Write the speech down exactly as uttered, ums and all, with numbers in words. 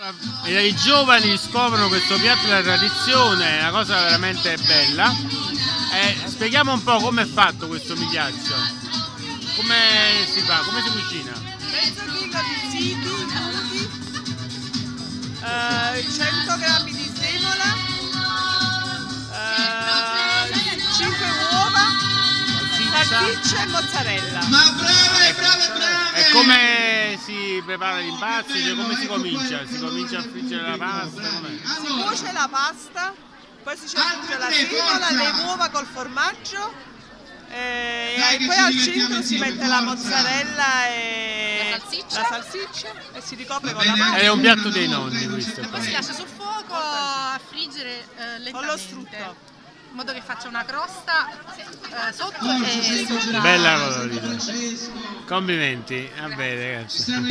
E i giovani scoprono questo piatto della tradizione, è una cosa veramente bella. E spieghiamo un po' come è fatto questo migliaccio. Come si fa? Come si cucina? Mezzo chilo di ziti crudi, eh, cento grammi di semola, eh, cinque uova, salsiccia e mozzarella. Ma brave, brave, brave! E come si prepara l'impasto? Cioè, come si comincia? Si comincia a friggere la pasta? Si cuoce la pasta, poi si ci aggiunge la semola, le uova col formaggio e, e poi al centro si mette la mozzarella e la salsiccia, la salsiccia e si ricopre con la pasta. È un piatto dei nonni questo. Poi si lascia sul fuoco a friggere eh, lentamente. Con lo strutto. In modo che faccia una crosta eh, sotto e sopra. Bella colorita. Complimenti, va bene ragazzi.